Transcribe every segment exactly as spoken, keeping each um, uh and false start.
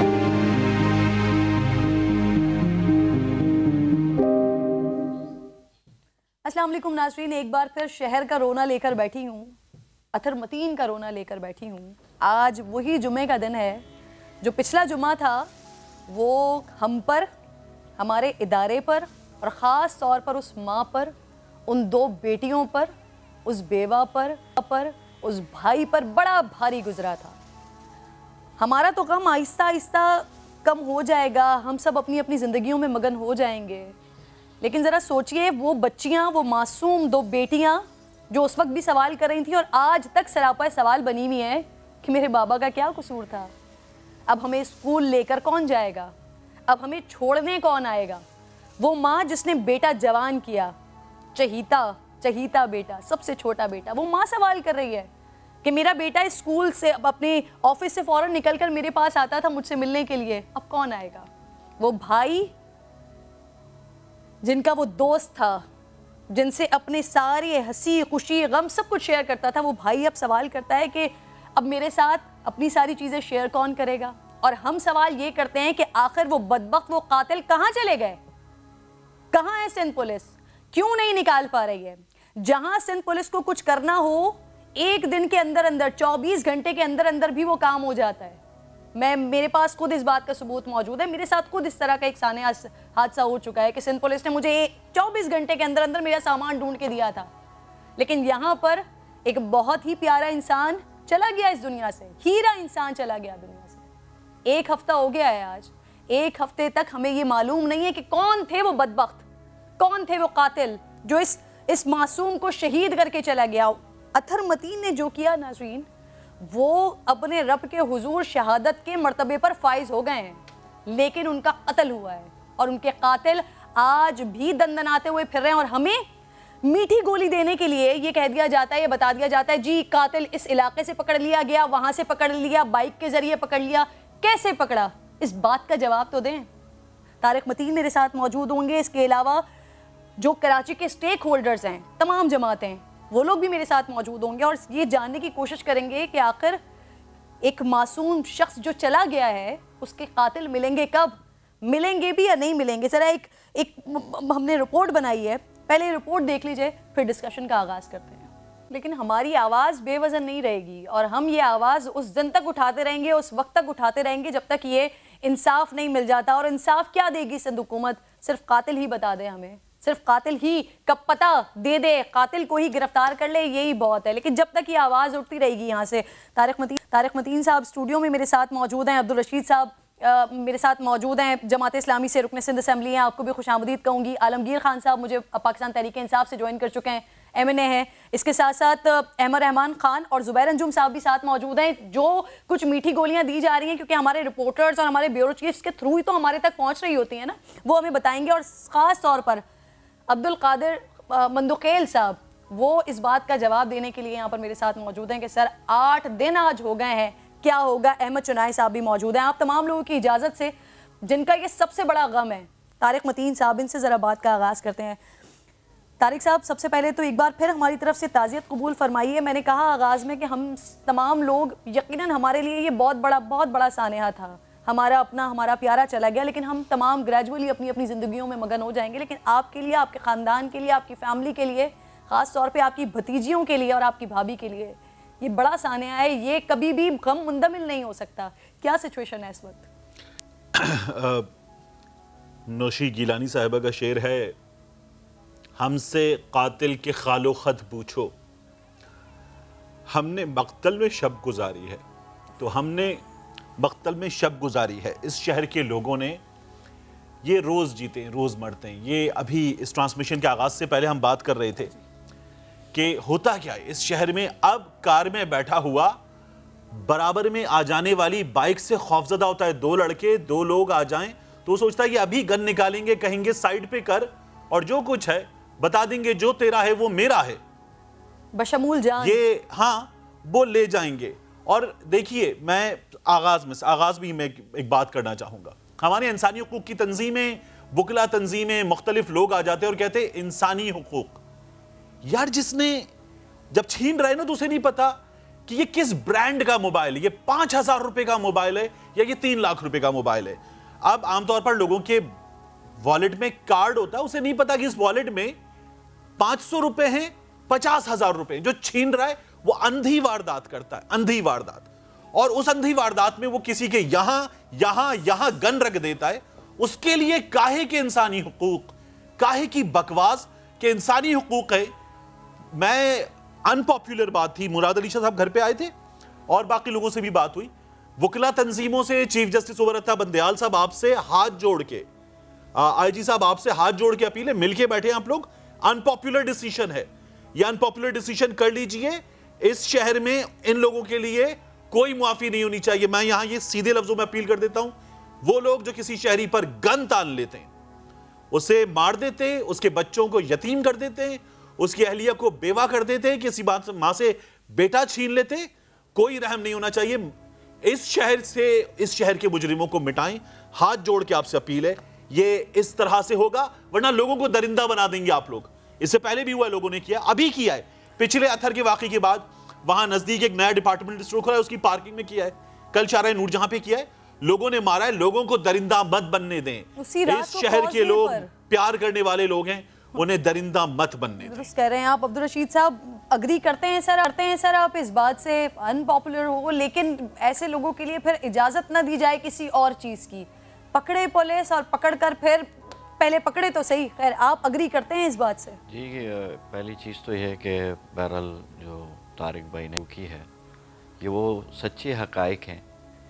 अस्सलाम वालेकुम नाज़रीन, एक बार फिर शहर का रोना लेकर बैठी हूँ, अथर मतीन का रोना लेकर बैठी हूँ। आज वही जुमे का दिन है जो पिछला जुमा था, वो हम पर, हमारे इदारे पर और ख़ास तौर पर उस माँ पर, उन दो बेटियों पर, उस बेवा पर पर उस भाई पर बड़ा भारी गुजरा था। हमारा तो गम आहिस्ता आहिस्ता कम हो जाएगा, हम सब अपनी अपनी ज़िंदगियों में मगन हो जाएंगे, लेकिन ज़रा सोचिए वो बच्चियाँ, वो मासूम दो बेटियाँ जो उस वक्त भी सवाल कर रही थी और आज तक सरापा सवाल बनी हुई हैं कि मेरे बाबा का क्या कसूर था। अब हमें स्कूल लेकर कौन जाएगा, अब हमें छोड़ने कौन आएगा। वो माँ जिसने बेटा जवान किया, चहीता चहीता बेटा, सबसे छोटा बेटा, वो माँ सवाल कर रही है कि मेरा बेटा स्कूल से, अब अपने ऑफिस से फ़ौरन निकल कर मेरे पास आता था मुझसे मिलने के लिए, अब कौन आएगा। वो भाई जिनका वो दोस्त था, जिनसे अपने सारे हंसी खुशी गम सब कुछ शेयर करता था, वो भाई अब सवाल करता है कि अब मेरे साथ अपनी सारी चीज़ें शेयर कौन करेगा। और हम सवाल ये करते हैं कि आखिर वो बदबख्त, वो कातिल कहाँ चले गए, कहाँ है सिंध पुलिस, क्यों नहीं निकाल पा रही है। जहाँ सिंध पुलिस को कुछ करना हो, एक दिन के अंदर अंदर, चौबीस घंटे के अंदर अंदर भी वो काम हो जाता है। मैं, मेरे पास खुद इस बात का सबूत मौजूद है, मेरे साथ खुद इस तरह का एक साने हादसा हो चुका है कि सिंध पुलिस ने मुझे चौबीस घंटे के अंदर अंदर मेरा सामान ढूंढ के दिया था। लेकिन यहाँ पर एक बहुत ही प्यारा इंसान चला गया इस दुनिया से, हीरा इंसान चला गया दुनिया से। एक हफ्ता हो गया है आज, एक हफ्ते तक हमें ये मालूम नहीं है कि कौन थे वो बदबख्त, कौन थे वो कातिल जो इस इस मासूम को शहीद करके चला गया। अथर मतीन ने जो किया नाज़रीन, वो अपने रब के हुजूर शहादत के मर्तबे पर फाइज हो गए हैं, लेकिन उनका कत्ल हुआ है और उनके कातिल आज भी दंदनाते हुए फिर रहे हैं। और हमें मीठी गोली देने के लिए ये कह दिया जाता है, ये बता दिया जाता है, जी कातिल इस इलाके से पकड़ लिया गया, वहाँ से पकड़ लिया, बाइक के ज़रिए पकड़ लिया। कैसे पकड़ा, इस बात का जवाब तो दें। तारिक मतीन मेरे साथ मौजूद होंगे, इसके अलावा जो कराची के स्टेक होल्डर्स हैं, तमाम जमातें, वो लोग भी मेरे साथ मौजूद होंगे और ये जानने की कोशिश करेंगे कि आखिर एक मासूम शख्स जो चला गया है उसके कातिल मिलेंगे कब, मिलेंगे भी या नहीं मिलेंगे। ज़रा एक एक हमने रिपोर्ट बनाई है, पहले रिपोर्ट देख लीजिए, फिर डिस्कशन का आगाज़ करते हैं। लेकिन हमारी आवाज़ बेवज़न नहीं रहेगी और हम ये आवाज़ उस दिन तक उठाते रहेंगे, उस वक्त तक उठाते रहेंगे जब तक ये इंसाफ नहीं मिल जाता। और इंसाफ क्या देगी सिंध हुकूमत, सिर्फ कातिल ही बता दे हमें, सिर्फ कातिल ही कब पता दे दे, कातिल को ही गिरफ्तार कर ले, यही बहुत है। लेकिन जब तक ये आवाज़ उठती रहेगी यहाँ से। तारिक मतीन तारिक मतीन साहब स्टूडियो में मेरे साथ मौजूद हैं, अब्दुल रशीद साहब आ, मेरे साथ मौजूद हैं, जमात इस्लामी से रुकन सिंध असम्बली हैं, आपको भी खुशामदीद कहूँगी। आलमगीर खान साहब मुझे पाकिस्तान तहरीक इंसाफ से ज्वाइन कर चुके हैं, एम एन ए हैं। इसके साथ साथ अहमद रहमान खान और ज़ुबैर अंजुम साहब भी साथ मौजूद हैं। जो कुछ मीठी गोलियाँ दी जा रही हैं, क्योंकि हमारे रिपोर्टर्स और हमारे ब्यूरो चीफ्स के थ्रू ही तो हमारे तक पहुँच रही होती हैं ना, वो हमें बताएंगे। और ख़ास तौर पर अब्दुल कादिर मंदुखेल साहब, वो इस बात का जवाब देने के लिए यहाँ पर मेरे साथ मौजूद हैं कि सर आठ दिन आज हो गए हैं, क्या होगा। अहमद चुनाई साहब भी मौजूद हैं। आप तमाम लोगों की इजाज़त से, जिनका ये सबसे बड़ा गम है, तारिक मतीन साहब, इनसे ज़रा बात का आगाज़ करते हैं। तारिक साहब, सबसे पहले तो एक बार फिर हमारी तरफ से ताज़ियत कबूल फरमाइए। मैंने कहा आगाज़ में कि हम तमाम लोग, यकीनन हमारे लिए ये बहुत बड़ा बहुत बड़ा सानहा था, हमारा अपना, हमारा प्यारा चला गया, लेकिन हम तमाम ग्रेजुअली अपनी अपनी ज़िंदगियों में मगन हो जाएंगे। लेकिन आपके लिए, आपके ख़ानदान के लिए, आपकी फ़ैमिली के लिए, ख़ास तौर पे आपकी भतीजियों के लिए और आपकी भाभी के लिए ये बड़ा सानहा है, ये कभी भी गम मुंदमिल नहीं हो सकता। क्या सिचुएशन है इस वक्त? नौशी गिलानी साहिबा का शेर है, हमसे कातिल के खालो खत पूछो, हमने मक्तल में शब गुजारी है। तो हमने मक्तल में शब गुजारी है, इस शहर के लोगों ने, ये रोज़ जीते हैं, रोज़ मरते हैं। ये अभी इस ट्रांसमिशन के आगाज़ से पहले हम बात कर रहे थे कि होता क्या है इस शहर में। अब कार में बैठा हुआ बराबर में आ जाने वाली बाइक से खौफजदा होता है। दो लड़के, दो लोग आ जाएं तो सोचता है कि अभी गन निकालेंगे, कहेंगे साइड पे कर, और जो कुछ है बता देंगे, जो तेरा है वो मेरा है, बशमूल जान, ये हाँ वो ले जाएंगे। और देखिए, मैं आगाज में आगाज भी मैं एक बात करना चाहूंगा। हमारे इंसानी हुकूक की तंजीमें, बुकला तंजीमें, मुख्तलिफ लोग आ जाते हैं और कहते हैं इंसानी हुकूक। यार जिसने जब छीन रहे ना तो उसे नहीं पता कि ये किस ब्रांड का मोबाइल है, ये पांच हजार रुपए का मोबाइल है या ये तीन लाख रुपए का मोबाइल है। अब आमतौर पर लोगों के वॉलेट में कार्ड होता है, उसे नहीं पता कि इस वॉलेट में पांच सौ रुपए हैं, पचास हजार रुपए। जो छीन रहा है वो अंधी वारदात करता है, अंधी वारदात। और उस अंधी वारदात में वो किसी के यहां यहां यहां गन रख देता है। उसके लिए काहे के इंसानी हुकूक, काहे की बकवास के इंसानी हुकूक है। मैं अनपॉपुलर बात थी, मुराद अली शाह साहब घर पे आए थे और बाकी लोगों से भी बात हुई, वकला तंजीमों से, चीफ जस्टिस उमर अता बंदयाल साहब आपसे हाथ जोड़ के, आईजी साहब आपसे हाथ जोड़ के अपील है, मिलके बैठे आप लोग। अनपॉपुलर डिसीजन है, यह अनपॉपुलर डिसीजन कर लीजिए। इस शहर में इन लोगों के लिए कोई मुआफी नहीं होनी चाहिए। मैं यहां ये सीधे लफ्जों में अपील कर देता हूं, वो लोग जो किसी शहरी पर गन तान लेते हैं, उसे मार देते हैं, उसके बच्चों को यतीम कर देते हैं, उसकी अहलिया को बेवा कर देते हैं, किसी बात से मां से बेटा छीन लेते, कोई रहम नहीं होना चाहिए। इस शहर से, इस शहर के मुजरिमों को मिटाएं। हाथ जोड़ के आपसे अपील है, ये इस तरह से होगा वरना लोगों को दरिंदा बना देंगे आप लोग। इससे पहले भी हुआ, लोगों ने किया, अभी किया है। पिछले अथर के वाकये के बाद वहां नजदीक एक नया डिपार्टमेंट स्टोर खुला है, उसकी पार्किंग में किया है। कल चारा नूर जहां पे किया है, लोगों ने मारा है। लोगों को दरिंदा मत बनने दें। इस शहर के लोग प्यार करने वाले लोग हैं, उन्हें दरिंदा मत बनने दें। कह रहे हैं आप अब्दुल रशीद साहब, अग्री करते हैं सर, करते हैं सर आप इस बात से, अनपॉपुलर हो, लेकिन ऐसे लोगों के लिए फिर इजाजत ना दी जाए किसी और चीज की। पकड़े पुलिस और पकड़कर फिर पहले पकड़े तो सही। खैर, आप अग्री करते हैं इस बात से? जी, पहली चीज़ तो ये है कि बहरहाल जो तारिक भाई ने की है, ये वो सच्चे हकाइक हैं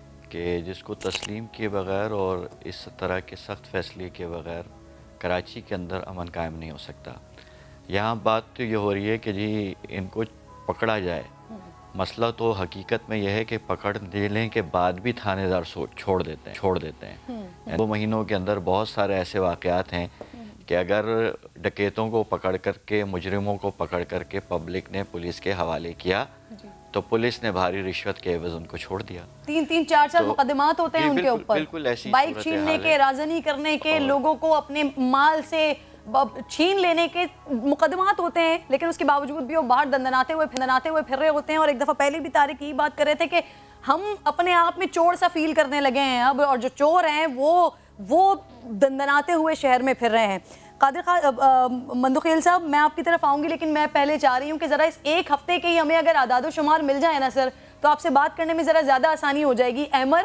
कि जिसको तस्लीम किए बगैर और इस तरह के सख्त फैसले के बगैर कराची के अंदर अमन कायम नहीं हो सकता। यहाँ बात तो ये हो रही है कि जी इनको पकड़ा जाए। मसला तो हकीकत में यह है कि पकड़ लेने के बाद भी थानेदार छोड़ देते हैं छोड़ देते हैं दो महीनों के अंदर बहुत सारे ऐसे वाक़यात हैं कि अगर डकैतों को पकड़ करके, मुजरिमों को पकड़ करके पब्लिक ने पुलिस के हवाले किया तो पुलिस ने भारी रिश्वत के एवज उनको छोड़ दिया। तीन तीन चार चार तो, मुकदमात होते हैं उनके ऊपर, बिल्कुल ऐसी बाइक छीनने के, राजनी करने के, लोगों को अपने माल से छीन लेने के मुकदमात होते हैं, लेकिन उसके बावजूद भी वो बाहर दंदनाते हुए दंदनाते हुए फिर रहे होते हैं। और एक दफ़ा पहले भी तारिक यही बात कर रहे थे कि हम अपने आप में चोर सा फील करने लगे हैं अब, और जो चोर हैं वो वो दंदनाते हुए शहर में फिर रहे हैं। कादिर मंदुखेल साहब, मैं आपकी तरफ आऊँगी, लेकिन मैं पहले चाह रही हूँ कि ज़रा इस एक हफ्ते के ही हमें अगर आदाद शुमार मिल जाए ना सर, तो आपसे बात करने में ज़रा ज़्यादा आसानी हो जाएगी। अहमर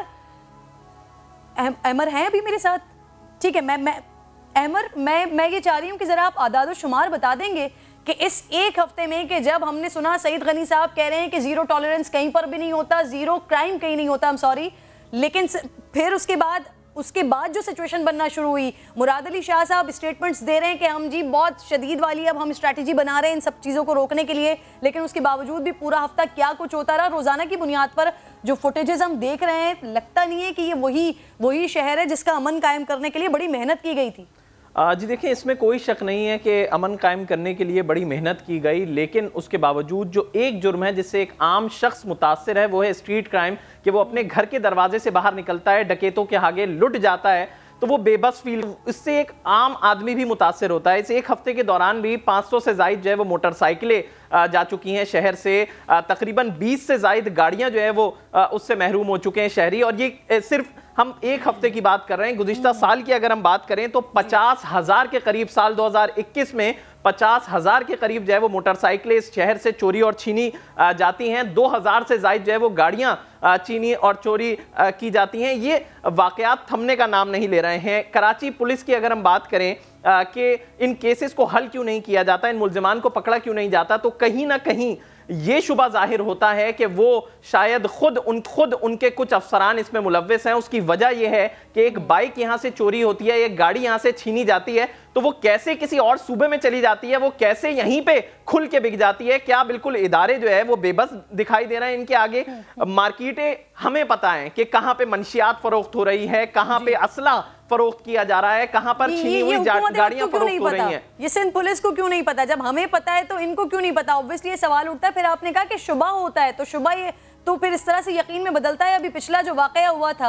अहमर हैं अभी मेरे साथ? ठीक है, मैं मैं अहमर मैं मैं ये चाह रही हूँ कि ज़रा आप आदाद शुमार बता देंगे कि इस एक हफ्ते में, कि जब हमने सुना सईद गनी साहब कह रहे हैं कि ज़ीरो टॉलरेंस कहीं पर भी नहीं होता, ज़ीरो क्राइम कहीं नहीं होता, हम सॉरी, लेकिन फिर उसके बाद उसके बाद जो सिचुएशन बनना शुरू हुई, मुराद अली शाह साहब स्टेटमेंट्स दे रहे हैं कि हम जी बहुत शदीद वाली अब हम स्ट्रैटेजी बना रहे हैं इन सब चीज़ों को रोकने के लिए, लेकिन उसके बावजूद भी पूरा हफ्ता क्या कुछ होता रहा। रोज़ाना की बुनियाद पर जो फुटेजेस हम देख रहे हैं, लगता नहीं है कि ये वही वही शहर है जिसका अमन कायम करने के लिए बड़ी मेहनत की गई थी। जी देखिए, इसमें कोई शक नहीं है कि अमन कायम करने के लिए बड़ी मेहनत की गई, लेकिन उसके बावजूद जो एक जुर्म है जिससे एक आम शख्स मुतासिर है वो है स्ट्रीट क्राइम, कि वो अपने घर के दरवाजे से बाहर निकलता है, डकैतों के आगे लुट जाता है, तो वो बेबस फील, इससे एक आम आदमी भी मुतासिर होता है। इस एक हफ्ते के दौरान भी पाँच सौ से जायद जो है वो मोटरसाइकिलें जा चुकी हैं शहर से, तकरीबन बीस से जायद गाड़ियां जो है वो उससे महरूम हो चुके हैं शहरी। और ये सिर्फ हम एक हफ्ते की बात कर रहे हैं। गुज़िश्ता साल की अगर हम बात करें तो पचास हजार के करीब, साल दो हज़ार इक्कीस में पचास हजार के करीब जो है वो मोटरसाइकिलें इस शहर से चोरी और छीनी जाती हैं। दो हजार से जायद जो है वो गाड़ियां छीनी और चोरी की जाती हैं। ये वाकयात थमने का नाम नहीं ले रहे हैं। कराची पुलिस की अगर हम बात करें कि इन केसेस को हल क्यों नहीं किया जाता, इन मुल्जिमान को पकड़ा क्यों नहीं जाता, तो कहीं ना कहीं ये शुबा जाहिर होता है कि वो शायद खुद उन खुद उनके कुछ अफसरान इसमें मुलव्वस हैं। उसकी वजह यह है कि एक बाइक यहाँ से चोरी होती है, एक गाड़ी यहाँ से छीनी जाती है, तो वो कैसे किसी और सूबे में चली जाती है, वो कैसे यहीं पे खुल के बिक जाती है। क्या बिल्कुल इदारे जो है वो बेबस दिखाई दे रहे हैं इनके आगे? मार्केटें हमें पता है कि कहाँ पे मंशियात फरोख्त हो रही है, कहाँ पे असला फरोख्त किया जा रहा है, कहाँ पर छीनी हुई गाड़ियां फरोख्त हो रही हैं। ये सिंध पुलिस को क्यों नहीं पता? जब हमें पता है तो इनको क्यों नहीं पता? ऑब्वियसली ये सवाल उठता है। फिर आपने कहा कि शुबा होता है, तो शुबा ये तो फिर इस तरह से यकीन में बदलता है। अभी पिछला जो वाकया हुआ था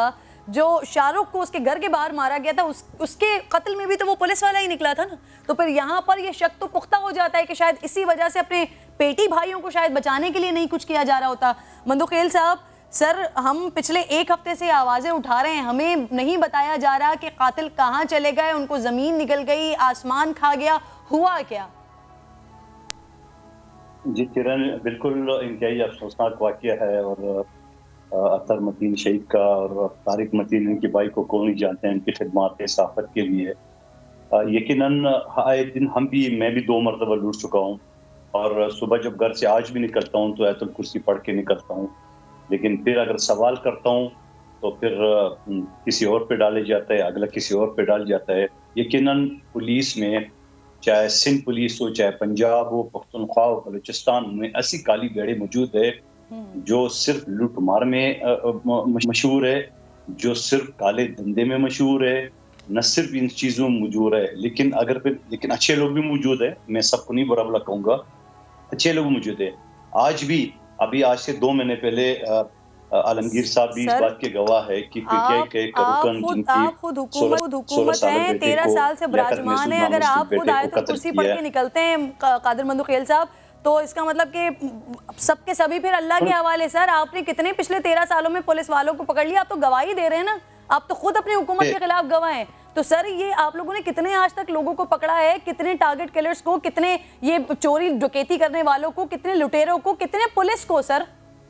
जो शाहरुख को उसके घर के बाहर मारा गया था, उस उसके कत्ल में भी तो वो पुलिस वाला ही निकला था ना। तो फिर यहाँ पर ये शक तो पुख्ता हो जाता है कि शायद इसी वजह से अपने पेटी भाइयों को शायद बचाने के लिए नहीं कुछ किया जा रहा होता। मंदुखेल साहब, सर हम पिछले एक हफ्ते से आवाज़ें उठा रहे हैं, हमें नहीं बताया जा रहा कि कातिल कहाँ चले गए, उनको ज़मीन निकल गई, आसमान खा गया, हुआ क्या? जी किरण, बिल्कुल इंतहाई अफसोसनाक वाक़या है। और अतर मतीन शहीद का और तारिक मतीन इनके भाई को कौन नहीं जानते हैं, इनकी खिदमत साफत के लिए। यकीनन आए दिन हम भी मैं भी दो मरतबा लूट चुका हूँ, और सुबह जब घर से आज भी निकलता हूँ तो आयतुल कुर्सी पढ़ के निकलता हूँ, लेकिन फिर अगर सवाल करता हूँ तो फिर किसी और पे डाले जाता है, अगला किसी और पे डाल जाता है। यकीनन पुलिस में, चाहे सिंध पुलिस हो, चाहे पंजाब हो, पख्तूनख्वा हो, बलूचिस्तान में ऐसी काली भेड़ें मौजूद है जो सिर्फ लूटमार में मशहूर है, जो सिर्फ काले धंधे में मशहूर है, न सिर्फ इन चीज़ों में मौजूद है, लेकिन अगर फिर लेकिन अच्छे लोग भी मौजूद है। मैं सबको नहीं बुरा भला कहूँगा, अच्छे लोग मौजूद है। आज भी, अभी आज से दो महीने पहले आलमगीर साहब भी इस बात के गवाह है कि आप, के आप खुद आप खुद हुकूमत हुकूमत हैं, तेरह साल से विराजमान है। अगर आप खुद आयतुल कुर्सी पढ़ के निकलते हैं कादिर मंदुखेल साहब, तो इसका मतलब कि सबके सभी फिर अल्लाह के हवाले। सर आपने कितने पिछले तेरह सालों में पुलिस वालों को पकड़ लिया, आप तो गवाही दे रहे हैं ना, आप तो खुद अपनी हुकूमत के खिलाफ गवाह हैं। तो सर ये आप लोगों ने कितने आज तक लोगों को पकड़ा है, कितने टारगेट किलर्स को, कितने ये चोरी डकैती करने वालों को, कितने लुटेरों को, कितने पुलिस को? सर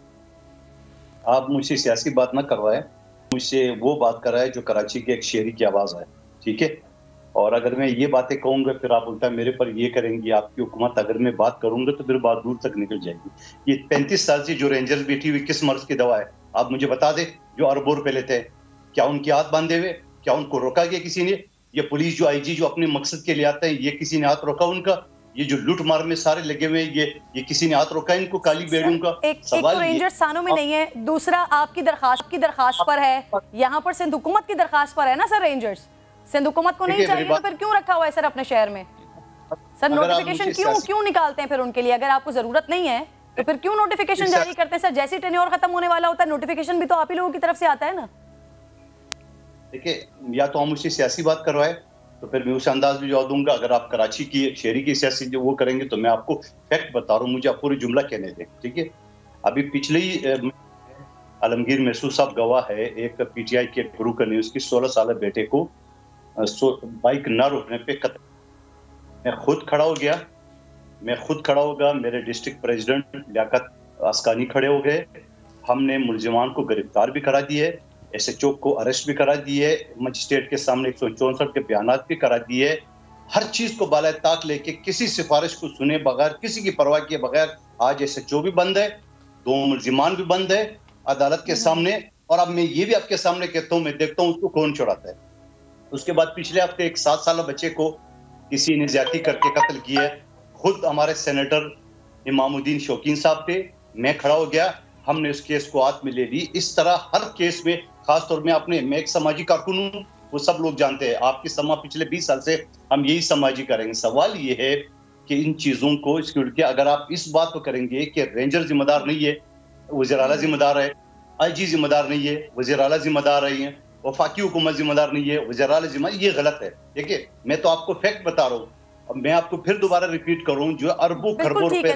आप मुझसे सियासी बात ना करवाए, मुझसे वो बात कराए जो कराची के एक शेरी की आवाज है, ठीक है? और अगर मैं ये बातें कहूंगा फिर आप उल्टा मेरे पर ये करेंगी आपकी हुकूमत, अगर मैं बात करूंगा तो फिर बात दूर तक निकल जाएगी। ये पैंतीस साल से जो रेंजर्स बैठी हुई किस मर्ज की दवा है, आप मुझे बता दे, जो अरबों रुपए लेते हैं, क्या उनके हाथ बांधे हुए, क्या उनको रोका गया किसी ने? ये पुलिस जो आईजी जो अपने मकसद के लिए आते हैं, ये किसी ने हाथ रोका उनका? ये जो लूट मार में सारे लगे हुए ये ये किसी ने हाथ रोका इनको काली बेड़ियों का? एक, सवाल एक तो रेंजर्स थानों में नहीं है, दूसरा आपकी दरखास्त की दरखास्त पर है, यहाँ पर सिंध हुकूमत की दरखास्त पर है ना सर। रेंजर्स सिंध हुकूमत को नहीं चाहिए तो फिर क्यों रखा हुआ है सर अपने शहर में? सर नोटिफिकेशन क्यों क्यों निकालते हैं फिर उनके लिए? अगर आपको जरूरत नहीं है तो फिर क्यों नोटिफिकेशन जारी करते हैं? सर जैसे ही टेन्योर खत्म होने वाला होता है नोटिफिकेशन भी तो आप ही लोगों की तरफ से आता है ना। देखिए, या तो हम मुझसे सियासी बात करवाए तो फिर मैं उस अंदाज में जवाब दूंगा। अगर आप कराची की शहरी की सियासी जो वो करेंगे तो मैं आपको फैक्ट बता रहा हूँ, मुझे आप पूरी जुमला कहने दें, ठीक है? अभी पिछले ही आलमगीर महसूस साहब गवाह है, एक पीटीआई के गुरु का ने उसकी सोलह साल बेटे को बाइक न रुकने पे कत्ल। मैं खुद खड़ा हो गया मैं खुद खड़ा हो गया मेरे डिस्ट्रिक्ट प्रेसिडेंट लियाकत अस्कानी खड़े हो गए, हमने मुलजिमान को गिरफ्तार भी करा दिए, एसएचओ को अरेस्ट भी करा दिए, मजिस्ट्रेट के सामने एक सौ चौसठ के बयानात भी करा दिए। हर चीज को बाला ताक लेके किसी सिफारिश को सुने बगैर, किसी की परवाह किए बगैर आज एसएचओ भी बंद है, दो मुलजिमान भी बंद है अदालत के सामने। और अब मैं ये भी आपके सामने कहता हूँ, मैं देखता हूँ उसको कौन छुड़ाता है। उसके बाद पिछले हफ्ते एक सात साल बच्चे को किसी ने ज्यादती करके कत्ल किया। खुद हमारे सेनेटर इमामुद्दीन शौकीन साहब थे, मैं खड़ा हो गया, हमने उस केस को हाथ में ले ली। इस तरह हर केस में, खासतौर में अपने मैं एक समाजी कारकुन हूँ, वो सब लोग जानते हैं, आपकी समा पिछले बीस साल से हम यही समाजी करेंगे। सवाल ये है कि इन चीजों को सिक्योरिटी, अगर आप इस बात को करेंगे कि रेंजर जिम्मेदार नहीं है, वज़ीर आला जिम्मेदार है, आईजी जिम्मेदार नहीं है, वज़ीर आला जिम्मेदार रही है, वफाकी हुकूमत जिम्मेदार नहीं है, वज़ीर आला जिम्मेदार, ये गलत है। देखिए, मैं तो आपको फैक्ट बता रहा हूँ, अब मैं आपको फिर दोबारा रिपीट करूँ, जो अरबों खरबों रुपए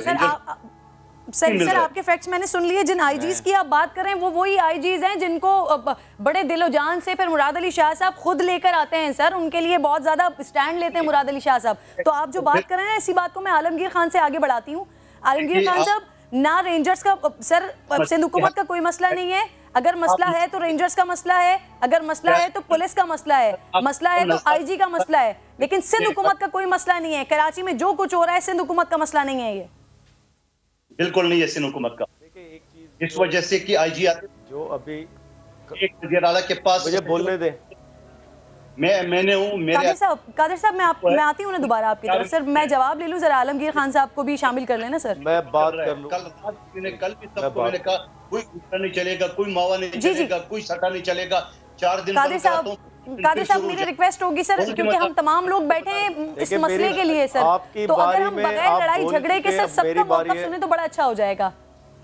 सर सर आपके फैक्ट्स मैंने सुन लिए। जिन आईजीज की आप बात कर रहे हैं वो वही आईजीज हैं जिनको बड़े दिलो जान से फिर मुराद अली शाह साहब खुद लेकर आते हैं सर, उनके लिए बहुत ज्यादा स्टैंड लेते हैं मुराद अली शाह साहब। तो आप जो बात कर रहे हैं इसी बात को मैं आलमगीर खान से आगे बढ़ाती हूँ। आलमगीर खान साहब, ना रेंजर्स का सर सिंध हुकूमत का कोई मसला नहीं है, अगर मसला है तो रेंजर्स का मसला है, अगर मसला है तो पुलिस का मसला है, मसला है तो आईजी का मसला है, लेकिन सिंध हुकूमत का कोई मसला नहीं है। कराची में जो कुछ हो रहा है सिंध हुकूमत का मसला नहीं है, ये बिल्कुल नहीं है सिंध हुकूमत का। इस वजह से कि आईजी आते जो अभी एक वज़ीर आला के पास, मुझे बोलने दे, मैं मैंने हूँ मेरे कादिर साहब कादिर साहब मैं आप मैं आती हूँ ना दोबारा आपकी तरफ। सर मैं जवाब ले लूँ, जरा आलमगीर खान साहब को भी शामिल कर लेना सर। मैं बात कर लूँ। कल मैंने कल भी सबको मैंने कहा कोई गुस्सा नहीं चलेगा, कोई मावा नहीं चलेगा, कोई सटा नहीं चलेगा। चार दिन कादिर साहब कादिर साहब मेरी रिक्वेस्ट होगी सर, क्योंकि हम तमाम लोग बैठे हैं इस मसले के लिए सर, तो अगर हम बगैर लड़ाई झगड़े के सर सबका मौका सुने तो बड़ा अच्छा हो जाएगा।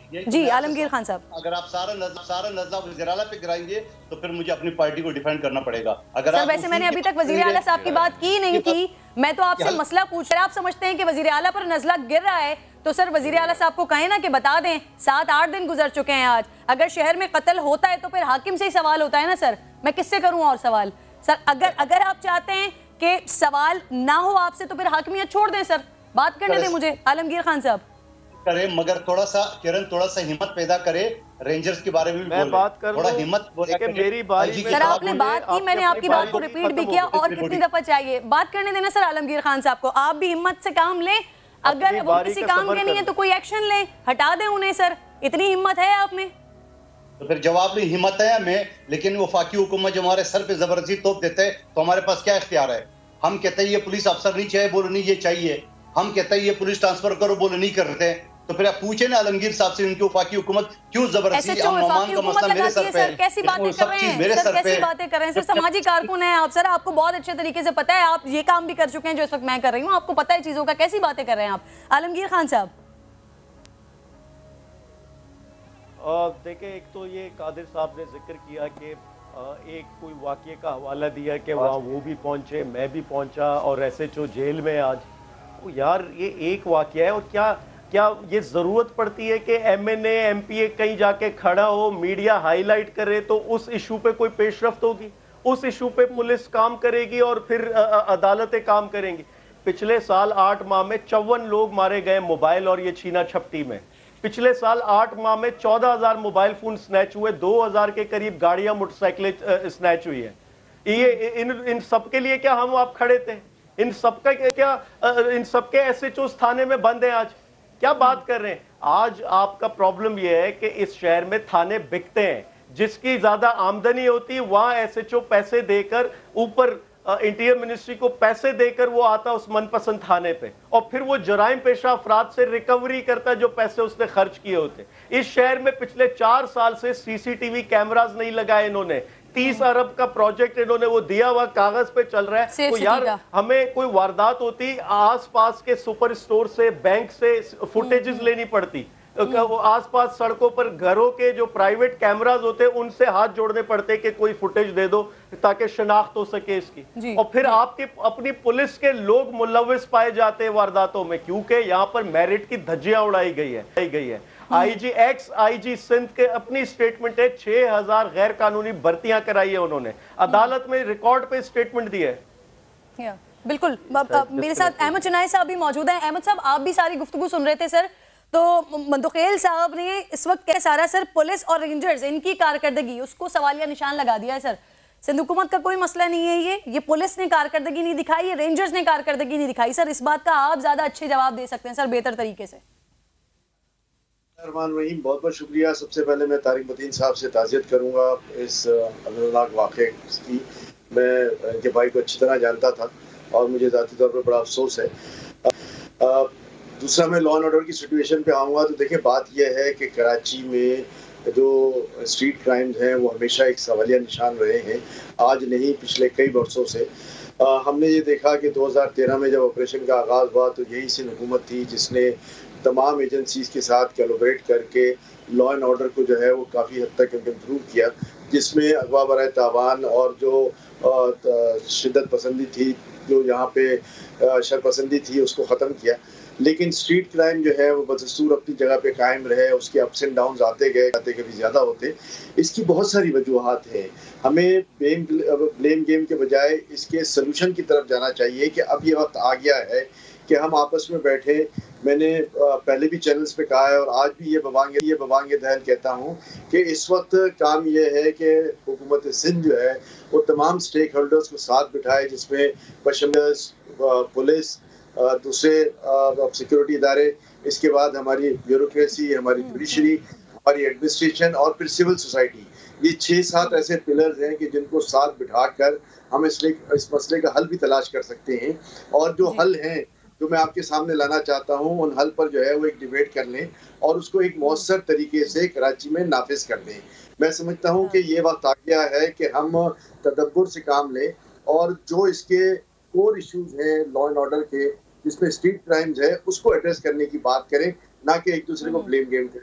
जी आलमगीर खान साहब, अगर आप सारा नजला सारा नजला वज़ीर आला पे गिराएंगे तो फिर मुझे अपनी पार्टी को डिफेंड करना पड़ेगा। अगर सर वैसे मैंने अभी तक वज़ीर आला साहब की बात की नहीं थी, मैं तो आपसे मसला पूछ रहा। आप समझते हैं कि वज़ीर आला पर नजला गिर रहा है तो सर वज़ीर आला साहब को कहें ना कि बता दें, सात आठ दिन गुजर चुके हैं आज, अगर शहर में कत्ल होता है तो फिर हाकिम से ही सवाल होता है ना सर, मैं किससे करूं और सवाल। सर अगर अगर आप चाहते हैं कि सवाल ना हो आपसे तो फिर हाकिमियत छोड़ दें सर, बात करने दें मुझे आलमगीर खान साहब। करे मगर थोड़ा सा किरण थोड़ा सा हिम्मत पैदा करे, रेंजर्स के बारे में भी मैं बात कर थोड़ा हिम्मत कि मेरी बारी। सर आपने बात की, मैंने आपकी बात को रिपीट भी किया, और कितनी दफा चाहिए बात करने देना सर आलमगीर खान साहब को। आप भी हिम्मत से काम लें, अगर वो किसी काम के नहीं है तो कोई एक्शन लें, हटा दें उन्हें सर, इतनी हिम्मत है आप में। तो फिर जवाब नहीं, हिम्मत है हमें, लेकिन वो फाकी हुकूमत जो हमारे सर पे जबरदस्ती तोप देते हैं तो हमारे पास क्या इख्तियार है। हम कहते हैं ये पुलिस अफसर नहीं चाहिए, बोलो नहीं ये चाहिए। हम कहते हैं ये पुलिस ट्रांसफर करो, बोलो नहीं करते। तो फिर आप पूछे ना आलमगीर साहब से, उनकी वफाकी हुकूमत क्यों जबरदस्ती अमन का मसला मेरे सर पे है। कैसी बातें कर रहे हैं सर, कैसी बातें कर रहे हैं सर, समाजी कारकुन हैं आप सर, आपको बहुत अच्छे तरीके से पता है, आप ये काम भी कर चुके हैं जो इस वक्त मैं कर रही हूँ, आपको पता है चीजों का, कैसी बातें कर रहे हैं आप आलमगीर खान साहब। देखिए, एक तो ये कादिर साहब ने जिक्र किया कि एक कोई वाक़ये का हवाला दिया कि वहाँ वो भी पहुँचे, मैं भी पहुँचा और एस एच ओ जेल में आज। तो यार ये एक वाक़या है, और क्या क्या ये ज़रूरत पड़ती है कि M N A M P A कहीं जाके खड़ा हो, मीडिया हाईलाइट करे तो उस इशू पे कोई पेशरफ्त होगी, उस इशू पे पुलिस काम करेगी और फिर अदालतें काम करेंगी। पिछले साल आठ माह में चौवन लोग मारे गए मोबाइल और ये छीना झपटी में। पिछले साल आठ माह में चौदह हजार मोबाइल फोन स्नैच हुए, दो हजार के करीब गाड़ियां मोटरसाइकिलें स्नैच हुई है। ये इन इन सबके लिए क्या हम आप खड़े थे? इन सबका क्या इन सबके एस एच ओ थाने में बंद हैं आज? क्या बात कर रहे हैं? आज आपका प्रॉब्लम यह है कि इस शहर में थाने बिकते हैं, जिसकी ज्यादा आमदनी होती है वहां एस एच ओ पैसे देकर, ऊपर इंटीरियर मिनिस्ट्री को पैसे देकर वो आता उस मनपसंद थाने पे, और फिर वो जराइम पेशा अफराद से रिकवरी करता जो पैसे उसने खर्च किए होते। इस शहर में पिछले चार साल से सीसीटीवी कैमरास नहीं लगाए इन्होंने, तीस अरब का प्रोजेक्ट इन्होंने वो दिया हुआ कागज पे चल रहा है। तो यार हमें कोई वारदात होती आसपास के सुपर स्टोर से, बैंक से फुटेजेस लेनी पड़ती, वो आसपास सड़कों पर घरों के जो प्राइवेट कैमरास होते हैं उनसे हाथ जोड़ने पड़ते कि कोई फुटेज दे दो ताकि शनाख्त हो सके इसकी। और फिर आपके अपनी पुलिस के लोग मुलविस पाए जाते हैं वारदातों में, क्योंकि यहाँ पर मेरिट की धज्जियां उड़ाई गई है गई है आईजी एक्स आईजी सिंध के अपनी स्टेटमेंट है, छह हजार गैर कानूनी भर्तियां कराई है उन्होंने, अदालत में रिकॉर्ड पे स्टेटमेंट दी है। बिल्कुल, मेरे साथ अहमद चुनाई साहब भी मौजूद हैं। अहमद साहब, आप भी सारी गुफ्तगू सुन रहे थे सर, तो मंदुखेल साहब ने इस वक्त क्या सारा सर पुलिस और रेंजर्स इनकी कारकर्दगी उसको सवालिया निशान लगा दिया है सर। सिंध हुकूमत का कोई मसला नहीं है, ये ये पुलिस ने कारकर्दगी नहीं दिखाई, ये रेंजर्स ने कारकर्दगी नहीं दिखाई। सर इस बात का आप ज्यादा अच्छे जवाब दे सकते हैं सर, बेहतर तरीके से। रहमान रहीम, बहुत बहुत शुक्रिया। सबसे पहले मैं तारिक मतीन साहब से ताज़ियत करूंगा इस अफसोसनाक वाक़े की। मैं इनके भाई को अच्छी तरह जानता था और मुझे ज़ाती तौर पर बड़ा अफसोस है। आ, दूसरा मैं लॉ एंड ऑर्डर की सिचुएशन पे आऊँगा तो देखिए, बात यह है कि कराची में जो स्ट्रीट क्राइम्स हैं वो हमेशा एक सवालिया निशान रहे हैं, आज नहीं पिछले कई वर्षों से। आ, हमने ये देखा कि दो हज़ार तेरह में जब ऑपरेशन का आगाज़ हुआ तो यही सिंध हुकूमत थी जिसने तमाम एजेंसीज़ के साथ कोलैबोरेट करके लॉ एंड ऑर्डर को जो है वो काफ़ी हद तक इम्प्रूव किया, जिसमें अगवा बराए तावान और जो शिद्दत पसंदी थी, जो यहाँ पे शरपसंदी थी, उसको ख़त्म किया। लेकिन स्ट्रीट क्राइम जो है वो बदस्तूर अपनी जगह पे कायम रहे, उसके अप्स एंड डाउन्स आते गए, आते कभी ज़्यादा होते। इसकी बहुत सारी वजूहात हैं। हमें ब्लेम ब्लेम गेम के बजाय इसके सलूशन की तरफ जाना चाहिए कि अब ये वक्त आ गया है कि हम आपस में बैठे। मैंने पहले भी चैनल्स पे कहा है और आज भी ये बवांगे ये बवांगे दहल कहता हूँ कि इस वक्त काम ये है कि हुकूमत सिंध जो है वो तमाम स्टेक होल्डर्स को साथ बिठाए, जिसमें पशमर्स, पुलिस, दूसरे सिक्योरिटी इदारे, इसके बाद हमारी ब्यूरोक्रेसी, हमारी जुडिशरी, हमारी एडमिनिस्ट्रेशन और फिर सिविल सोसाइटी। ये छः सात ऐसे पिलर्स हैं कि जिनको साथ बिठाकर हम इस इस मसले का हल भी तलाश कर सकते हैं। और जो हल हैं जो मैं आपके सामने लाना चाहता हूँ, उन हल पर जो है वो एक डिबेट कर लें और उसको एक मौसर तरीके से कराची में नाफिज कर दें। मैं समझता हूँ कि ये वक्त आ गया है कि हम तदब्बुर से काम लें और जो इसके कोर इश्यूज हैं लॉ एंड ऑर्डर के, जिसमें स्ट्रीट क्राइम्स है, उसको एड्रेस करने की बात करें, ना कि एक दूसरे को ब्लेम गेम करें।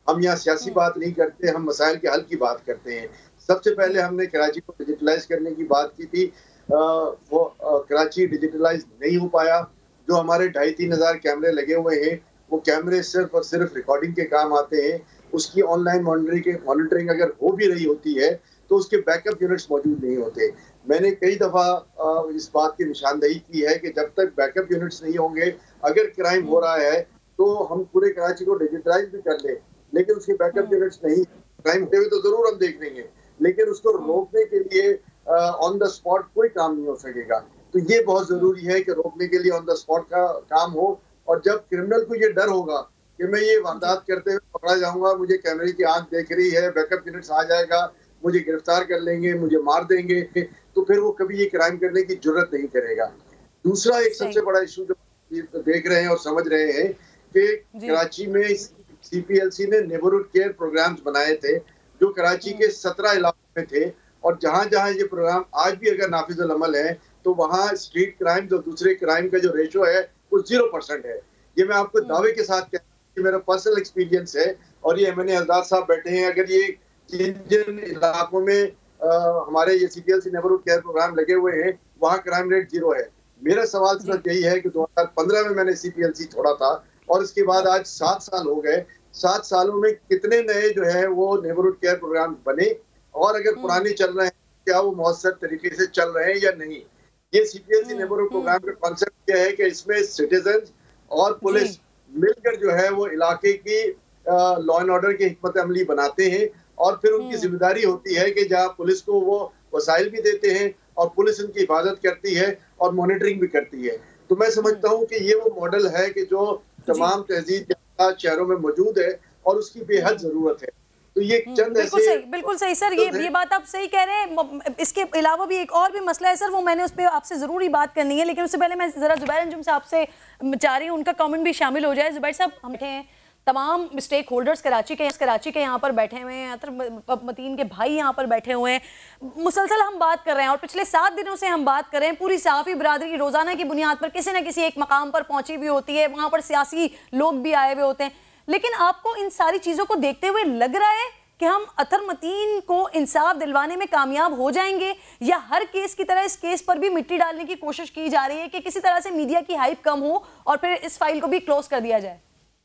हम यहाँ सियासी बात नहीं करते, हम मसाइल के हल की बात करते हैं। सबसे पहले हमने कराची को डिजिटलाइज करने की बात की थी, आ, वो आ, कराची डिजिटलाइज नहीं हो पाया। जो हमारे ढाई तीन हजार कैमरे लगे हुए हैं, वो कैमरे सिर्फ और सिर्फ रिकॉर्डिंग के काम आते हैं। उसकी ऑनलाइन मॉनिटरिंग के मॉनिटरिंग अगर हो भी रही होती है तो उसके बैकअप यूनिट्स मौजूद नहीं होते। मैंने कई दफा इस बात की निशानदेही की है कि जब तक बैकअप यूनिट्स नहीं होंगे, अगर क्राइम हो रहा है तो हम पूरे कराची को डिजिटलाइज भी कर लें, लेकिन उसके बैकअप यूनिट्स नहीं, क्राइम होते हुए तो जरूर हम देख लेंगे, लेकिन उसको रोकने के लिए ऑन द स्पॉट कोई काम नहीं हो सकेगा। तो ये बहुत जरूरी है कि रोकने के लिए ऑन द स्पॉट का काम हो। और जब क्रिमिनल को ये डर होगा कि मैं ये वारदात करते हुए पकड़ा जाऊंगा, मुझे कैमरे की आंख देख रही है, बैकअप यूनिट्स आ जाएगा, मुझे गिरफ्तार कर लेंगे, मुझे मार देंगे, तो फिर वो कभी ये क्राइम करने की जरूरत नहीं करेगा। दूसरा एक सबसे बड़ा इशू जो देख रहे हैं और समझ रहे हैं कि कराची में सीपीएलसी ने नेबरहुड केयर प्रोग्राम्स बनाए थे जो कराची के सत्रह इलाकों में थे, और जहां जहां ये प्रोग्राम आज भी अगर नाफिजुल अमल है तो वहाँ स्ट्रीट क्राइम जो दूसरे क्राइम का जो रेशो है वो जीरो परसेंट है। ये मैं आपको दावे के साथ कहता हूं कि मेरा पर्सनल एक्सपीरियंस है, और ये मैंने हजरत साहब बैठे हैं, अगर ये जिन जिन इलाकों में आ, हमारे ये सीपीएलसी नेबरहुड केयर प्रोग्राम लगे हुए हैं वहाँ क्राइम रेट जीरो है। मेरा सवाल सिर्फ यही है कि दो हजार पंद्रह में मैंने सीपीएलसी छोड़ा था और इसके बाद आज सात साल हो गए, सात सालों में कितने नए जो है वो नेबरहुड केयर प्रोग्राम बने, और अगर पुराने चल रहे हैं क्या वो मौसर तरीके से चल रहे हैं या नहीं। ये सीपीएलसी नेबरहुड प्रोग्राम का कॉन्सेप्ट क्या है कि इसमें सिटीजन और पुलिस मिलकर जो है वो इलाके की लॉ एंड ऑर्डर की हिकमत अमली बनाते हैं, और फिर उनकी जिम्मेदारी होती है कि जहाँ पुलिस को वो वसाइल भी देते हैं और पुलिस उनकी हिफाजत करती है और मॉनिटरिंग भी करती है। तो मैं समझता हूँ कि ये वो मॉडल है कि जो तमाम तहजीब शहरों में मौजूद है और उसकी बेहद जरूरत है। तो ये चंद बिल्कुल सही, बिल्कुल सही सर, ये ये बात आप सही कह रहे हैं। इसके अलावा भी एक और भी मसला है सर, वो मैंने उस पर आपसे ज़रूरी बात करनी है, लेकिन उससे पहले मैं ज़रा जुबैर अंजुम साहब से चाह रही हूँ उनका कमेंट भी शामिल हो जाए। जुबैर साहब, हम बैठे हैं, तमाम स्टेक होल्डर्स कराची के कराची के यहाँ पर बैठे हुए हैं, अतर मतीन के भाई यहाँ पर बैठे हुए हैं, मुसलसल हम बात कर रहे हैं और पिछले सात दिनों से हम बात कर रहे हैं। पूरी सहाफ़ी बरादरी रोज़ाना की बुनियाद पर किसी न किसी एक मकाम पर पहुँची भी होती है, वहाँ पर सियासी लोग भी आए हुए होते हैं, लेकिन आपको इन सारी चीज़ों को देखते हुए लग रहा है कि हम अतर मतीन को इंसाफ दिलवाने में कामयाब हो जाएंगे, या हर केस की तरह इस केस पर भी मिट्टी डालने की कोशिश की जा रही है कि किसी तरह से मीडिया की हाइप कम हो और फिर इस फाइल को भी क्लोज कर दिया जाए?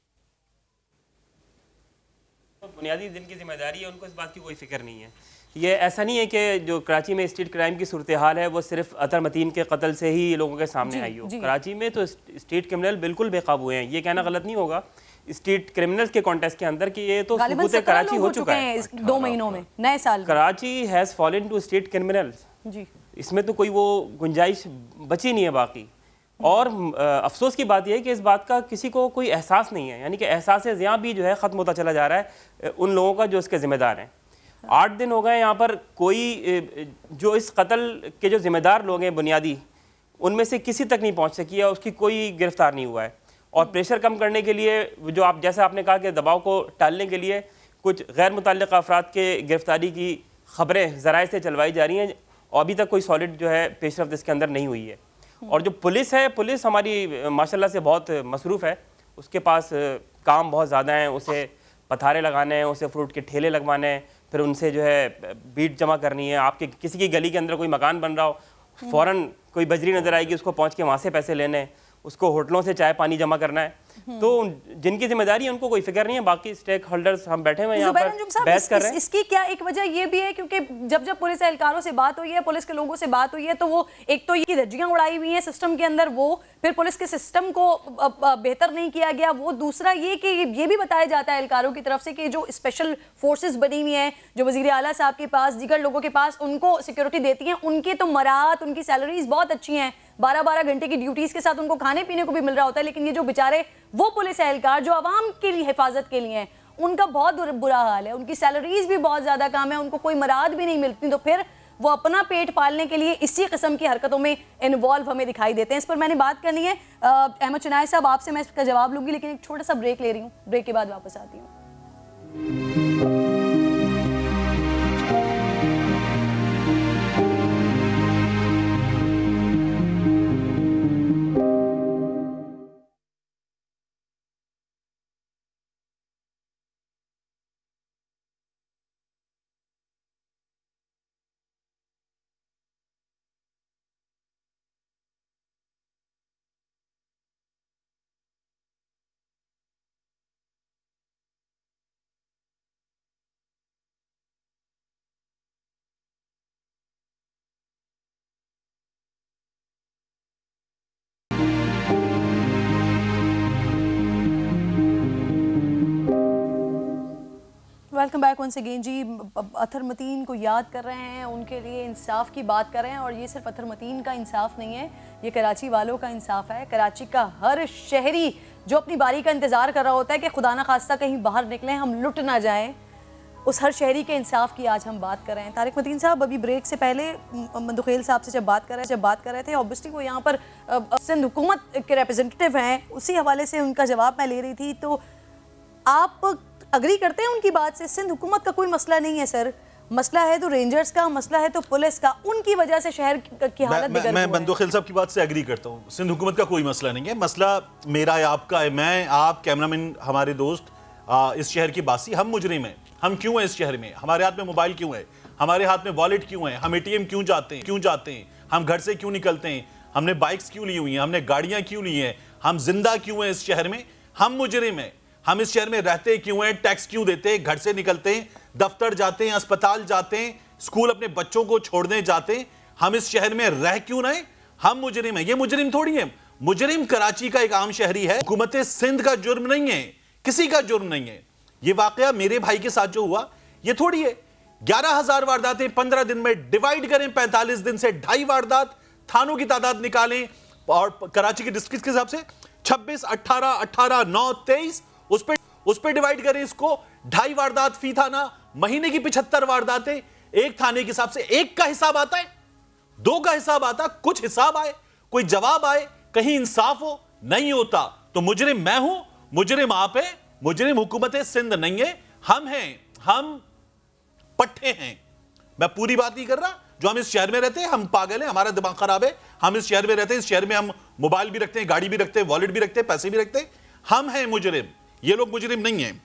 बुनियादी दिन की जिम्मेदारी है, उनको इस बात की कोई फिक्र नहीं है। ये ऐसा नहीं है कि जो कराची में स्ट्रीट क्राइम की सूरत हाल है वो सिर्फ अतर मतीन के कत्ल से ही लोगों के सामने आई हो। कराची में तो स्ट्रीट क्रिमिनल बिल्कुल बेकाबू हैं, ये कहना गलत नहीं होगा स्ट्रीट क्रिमिनल्स के कॉन्टेस्ट के अंदर कि ये तो सबूत कराची हो चुका है इस दो महीनों में, नए साल। Karachi has fallen to street criminals, इसमें तो कोई वो गुंजाइश बची नहीं है बाकी। और अफसोस की बात यह है कि इस बात का किसी को कोई एहसास नहीं है, यानी कि एहसास ज़ियां भी जो है ख़त्म होता चला जा रहा है उन लोगों का जो इसके ज़िम्मेदार हैं। आठ दिन हो गए यहाँ पर कोई जो इस कत्ल के जो ज़िम्मेदार लोग हैं बुनियादी, उनमें से किसी तक नहीं पहुँच सकी है, उसकी कोई गिरफ्तार नहीं हुआ है। और प्रेशर कम करने के लिए जो आप जैसे आपने कहा कि दबाव को टालने के लिए कुछ गैर मुतल्लिक़ अफराद के गिरफ्तारी की ख़बरें ज़राए से चलवाई जा रही हैं, और अभी तक कोई सॉलिड जो है पेशरफ्त इसके अंदर नहीं हुई है। और जो पुलिस है, पुलिस हमारी माशाल्लाह से बहुत मसरूफ़ है, उसके पास काम बहुत ज़्यादा हैं, उसे पथारे लगाने हैं, उसे फ्रूट के ठेले लगवाने हैं, फिर उनसे जो है बीट जमा करनी है। आपके किसी की गली के अंदर कोई मकान बन रहा हो, फ़ौरन कोई बजरी नज़र आएगी, उसको पहुँच के वहाँ से पैसे लेने हैं, उसको होटलों से चाय पानी जमा करना है। तो जिनकी जिम्मेदारी है उनको कोई फिक्र नहीं है। बाकी स्टेक होल्डर्स हम बैठे हुए हैं यहाँ पर बहस कर रहे हैं। इसकी क्या एक वजह ये भी है क्योंकि जब जब पुलिस एहलकारों से बात हुई है, पुलिस के लोगों से बात हुई है, तो वो एक तो ये धज्जियां उड़ाई हुई हैं सिस्टम के अंदर, वो फिर पुलिस के सिस्टम को बेहतर नहीं किया गया, वो दूसरा ये कि ये भी बताया जाता है एहलकारों की तरफ से कि जो स्पेशल फोर्सेज बनी हुई हैं, जो वज़ीर आला साहब के पास, दीगर लोगों के पास उनको सिक्योरिटी देती हैं, उनके तो मरात, उनकी सैलरीज बहुत अच्छी हैं, बारह बारह घंटे की ड्यूटीज के साथ उनको खाने पीने को भी मिल रहा होता है। लेकिन ये जो बेचारे वो पुलिस एहलकार जो आवाम के लिए हिफाजत के लिए हैं, उनका बहुत बुरा हाल है, उनकी सैलरीज भी बहुत ज़्यादा कम है, उनको कोई मराद भी नहीं मिलती, तो फिर वो अपना पेट पालने के लिए इसी किस्म की हरकतों में इन्वॉल्व हमें दिखाई देते हैं। इस पर मैंने बात करनी है। अहमद चनाय साहब, आपसे मैं इसका जवाब लूँगी, लेकिन एक छोटा सा ब्रेक ले रही हूँ, ब्रेक के बाद वापस आती हूँ। Welcome back once again ji. Athar Mateen को याद कर रहे हैं, उनके लिए इंसाफ की बात कर रहे हैं, और ये सिर्फ अतर मतीन का इंसाफ नहीं है, ये कराची वालों का इंसाफ है। कराची का हर शहरी जो अपनी बारी का इंतज़ार कर रहा होता है कि खुदा न खास्ता कहीं बाहर निकलें, हम लुट ना जाएं, उस हर शहरी के इंसाफ की आज हम बात कर रहे हैं। तारिक मतीन साहब, अभी ब्रेक से पहले मंदुखेल साहब से जब बात कर रहे जब बात कर रहे थे, ऑब्वियसली वो यहाँ पर सिंध हुकूमत के रिप्रेजेंटेटिव हैं, उसी हवाले से उनका जवाब मैं ले रही थी। तो आप अग्री करते हैं उनकी बात से? सिंध हुकूमत का कोई मसला नहीं है सर, मसला है तो रेंजर्स का, मसला है तो पुलिस का, उनकी वजह से शहर की हालत बिगड़ गई है। मैं मंदुखेल साहब की बात से एग्री करता हूँ। सिंध हुकूमत का कोई मसला नहीं है, मसला मेरा है, आपका है, मैं, आप, कैमरामैन, हमारे दोस्त, आ, इस शहर की बासी, हम मुजरिम हैं। हम क्यों हैं इस शहर में? हमारे हाथ में मोबाइल क्यों है? हमारे हाथ में वॉलेट क्यों है? हम एटीएम क्यों जाते हैं क्यों जाते हैं हम घर से क्यों निकलते हैं? हमने बाइक्स क्यों ली हुई हैं? हमने गाड़ियां क्यों ली हैं? हम जिंदा क्यों हैं इस शहर में? हम मुजरिम हैं। हम इस शहर में रहते क्यों हैं? टैक्स क्यों देते हैं? घर से निकलते हैं, दफ्तर जाते हैं, अस्पताल जाते हैं, स्कूल अपने बच्चों को छोड़ने जाते हैं। हम इस शहर में रह क्यों रहे? हम मुजरिम हैं। ये मुजरिम थोड़ी है, मुजरिम कराची का एक आम शहरी है। हुकूमत सिंध का जुर्म नहीं है, किसी का जुर्म नहीं है। ये वाकया मेरे भाई के साथ जो हुआ, ये थोड़ी है। ग्यारह हजार वारदातें पंद्रह दिन में डिवाइड करें, पैंतालीस दिन से ढाई वारदात, थानों की तादाद निकालें, और कराची के डिस्ट्रिक्ट के हिसाब से छब्बीस, अट्ठारह, अट्ठारह, नौ, तेईस, उस पे उस पे डिवाइड करें इसको, ढाई वारदात फी थाना, महीने की पिछहत्तर वारदातें, एक थाने के हिसाब से एक का हिसाब आता है, दो का हिसाब आता, कुछ हिसाब आए, कोई जवाब आए, कहीं इंसाफ हो, नहीं होता। तो मुजरिम मैं हूं, मुजरिम आप है, मुजरिम हुकूमत सिंध नहीं है, हम हैं, हम पट्टे हैं। मैं पूरी बात नहीं कर रहा, जो हम इस शहर में रहते हैं, हम पागल हैं, हमारा दिमाग खराब है। हम इस शहर में रहते हैं, इस शहर में हम मोबाइल भी रखते हैं, गाड़ी भी रखते हैं, वॉलेट भी रखते हैं, पैसे भी रखते हैं। हम हैं मुजरिम, ये लोग मुजरिम नहीं हैं।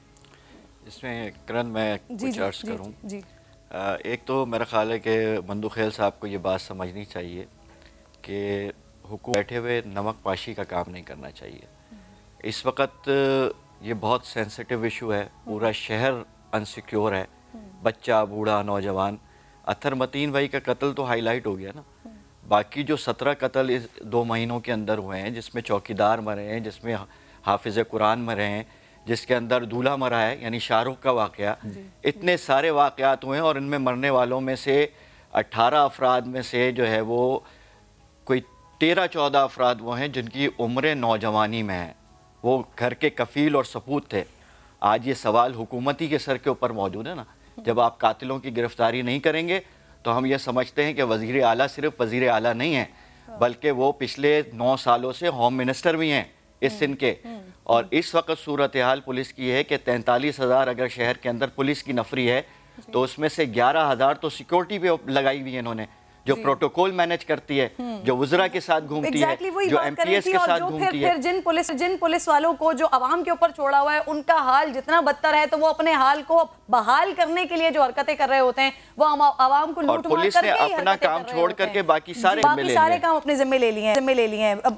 इसमें करण मैं कुछ अर्ज करूं। जी। एक तो मेरा ख्याल है कि मंदुखेल साहब को ये बात समझनी चाहिए कि हुकूमत बैठे हुए नमक पाशी का काम नहीं करना चाहिए। इस वक्त ये बहुत सेंसिटिव इशू है, पूरा शहर अनसिक्योर है, बच्चा, बूढ़ा, नौजवान। अतर मतीन भाई का कत्ल तो हाईलाइट हो गया ना, बाकी जो सत्रह कत्ल इस दो महीनों के अंदर हुए हैं, जिसमें चौकीदार मरे हैं, जिसमें हाफिज़ कुरान मरे हैं, जिसके अंदर दूल्हा मरा है यानी शाहरुख का वाक़या, इतने सारे वाक़यात हुए हैं, और इनमें मरने वालों में से अट्ठारह अफराद में से जो है वो कोई तेरह चौदह अफराद वो हैं जिनकी उम्र नौजवानी में है, वो घर के कफ़ील और सपूत थे। आज ये सवाल हुकूमती के सर के ऊपर मौजूद है ना। जब आप कातिलों की गिरफ्तारी नहीं करेंगे तो हम ये समझते हैं कि वज़ीर आला सिर्फ वज़ीर आला नहीं है, बल्कि वो पिछले नौ सालों से होम मिनिस्टर भी हैं इस सिंध के। और इस वक्त सूरत हाल पुलिस की है कि तैंतालीस हज़ार अगर शहर के अंदर पुलिस की नफरी है, तो उसमें से ग्यारह हज़ार तो सिक्योरिटी पे लगाई हुई है इन्होंने, जो प्रोटोकॉल मैनेज करती है, जो वज़रा के साथ घूमती exactly है, जो एमपीएस के साथ घूमती है। फिर जिन पुलिस जिन पुलिस वालों को जो आवाम के ऊपर छोड़ा हुआ है, उनका हाल जितना बदतर है, तो वो अपने हाल को बहाल करने के लिए जो हरकतें कर रहे होते हैं, वो आवाम को लूट मार करके अपना काम छोड़ करके बाकी सारे बाकी सारे काम अपने जिम्मे ले लिए हैं जिम्मे ले लिए हैं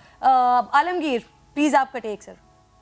आलमगीर, प्लीज आपका टेक सर।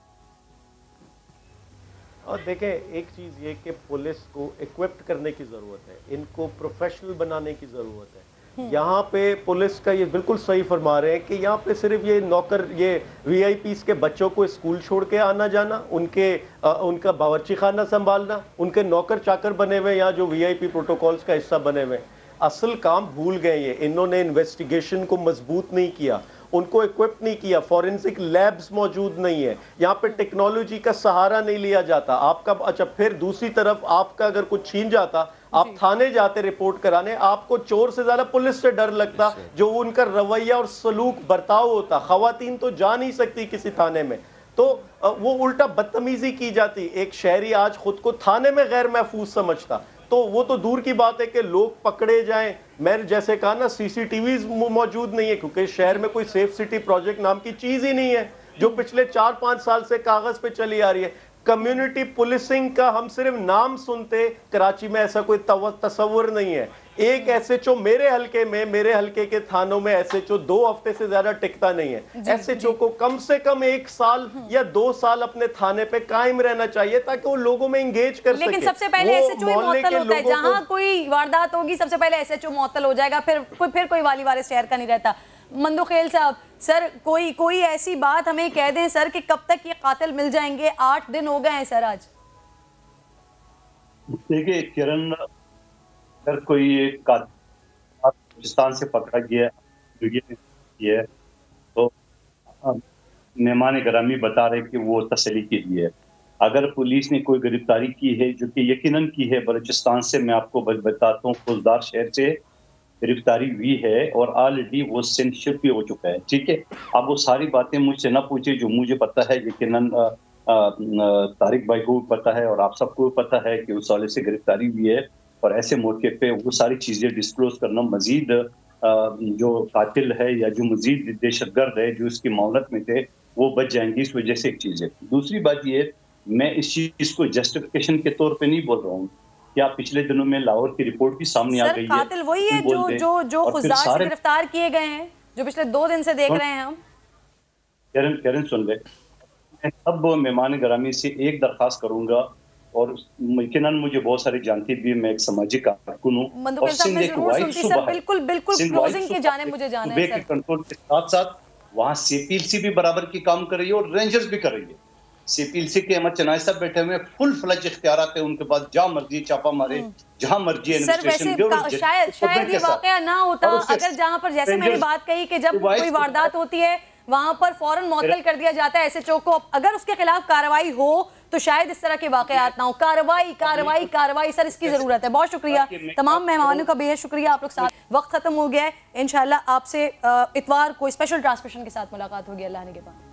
और देखें, एक चीज़ ये कि पुलिस को इक्विप्ड करने की ज़रूरत है, इनको प्रोफेशनल बनाने की ज़रूरत है। यहाँ पे पुलिस का ये बिल्कुल सही फरमा रहे हैं कि यहाँ पे सिर्फ ये नौकर, ये वीआईपीज़ के बच्चों को स्कूल छोड़ के आना जाना, उनके आ, उनका बावर्ची खाना संभालना, उनके नौकर चाकर बने हुए यहाँ जो वीआईपी प्रोटोकॉल्स का हिस्सा बने हुए, असल काम भूल गए। ये इन्होंने इन्वेस्टिगेशन को मजबूत नहीं किया, उनको इक्विप नहीं किया, फॉरेंसिक लैब्स मौजूद नहीं है, यहाँ पे टेक्नोलॉजी का सहारा नहीं लिया जाता। आपका अच्छा, फिर दूसरी तरफ आपका अगर कुछ छीन जाता, आप थाने जाते रिपोर्ट कराने, आपको चोर से ज्यादा पुलिस से डर लगता, जो उनका रवैया और सलूक बर्ताव होता। खवातीन तो जा नहीं सकती किसी थाने में, तो वो उल्टा बदतमीजी की जाती। एक शहरी आज खुद को थाने में गैर महफूज समझता, तो वो तो दूर की बात है कि लोग पकड़े जाएं। मैंने जैसे कहा ना, सीसीटीवी मौजूद नहीं है, क्योंकि शहर में कोई सेफ सिटी प्रोजेक्ट नाम की चीज ही नहीं है, जो पिछले चार पांच साल से कागज पे चली आ रही है। कम्युनिटी पुलिसिंग का हम सिर्फ नाम सुनते, कराची में ऐसा कोई तस्वुर नहीं है। एक एसएचओ मेरे हलके में, मेरे हलके के थानों में एसएचओ दो हफ्ते से ज्यादा टिकता नहीं है। एसएचओ को कम से कम एक साल या दो साल अपने थाने पे कायम रहना चाहिए, ताकि वो लोगों में एंगेज कर सके। लेकिन सबसे पहले एसएचओ ही मुअत्तल होता है, जहां कोई वारदात होगी सबसे पहले एसएचओ मुअत्तल हो जाएगा, फिर कोई फिर कोई वाली वारिस शहर का नहीं रहता। मंदुखेल साहब, सर कोई कोई ऐसी बात हमें कह दें सर कि कब तक ये कातिल मिल जाएंगे? आठ दिन हो गए हैं सर आज। देखिए किरण, अगर कोई पाकिस्तान से पकड़ा गया है तो मेहमान ग्रामी बता रहे कि वो तसल्ली के लिए। अगर पुलिस ने कोई गिरफ्तारी की है जो कि यकीनन की है बलूचिस्तान से, मैं आपको बताता हूँ खुजदार शहर से गिरफ्तारी हुई है और ऑलरेडी वो सेंसरशिप भी हो चुका है, ठीक है। अब वो सारी बातें मुझसे ना पूछे जो मुझे पता है, यकीनन तारिक भाई को भी पता है और आप सबको भी पता है कि उस वाले से गिरफ्तारी हुई है। और ऐसे मौके पे वो सारी चीजें डिस्क्लोज करना, मजीद जो कातिल है या जो मजीद दहशतगर्द है जो इसकी मामलत में थे वो बच जाएंगे, इस वजह से एक चीज है। दूसरी बात ये, मैं इस चीज को जस्टिफिकेशन के तौर पे नहीं बोल रहा हूँ। क्या पिछले दिनों में लाहौर की रिपोर्ट भी सामने आ गई है, कातिल वही है जो जो जो खुजदार से गिरफ्तार किए गए हैं, जो पिछले दो दिन से देख रहे हैं हम। किरण किरण सुन ले, मैं सब मेहमान ग्रामी से एक दरखास्त करूंगा और यकीनन मुझे बहुत सारे जानती भी, मैं एक सामाजिक कारकुन हूँ और सिंध एक वाइड सूबा है, बिल्कुल बिल्कुल क्लोजिंग के जाने मुझे जाना है सर। कंट्रोल के साथ साथ वहाँ सीपीएलसी भी बराबर की काम कर रही है और रेंजर्स भी कर रही है। सीपीएलसी के अहमद चनाई साहब बैठे हुए, फुल फ्लज इख्तियारात है उनके पास, जहाँ मर्जी चापा मारे, जहाँ मर्जी एडमिनिस्ट्रेशन ब्यूरो। शायद शायद ये वाकया ना होता अगर जहाँ पर, जैसे मैंने बात कही कि जब कोई वारदात होती है वहां पर फौरन मुअत्तल कर दिया जाता है एसएचओ को, अगर उसके खिलाफ कार्रवाई हो तो शायद इस तरह के वाकयात ना हो। कार्रवाई कार्रवाई कार्रवाई सर, इसकी जरूरत है। बहुत शुक्रिया तमाम मेहमानों का, बेहद शुक्रिया आप लोग साथ। वक्त खत्म हो गया है, इंशाल्लाह आपसे इतवार को स्पेशल ट्रांसमिशन के साथ मुलाकात होगी अल्लाह ने के बाद।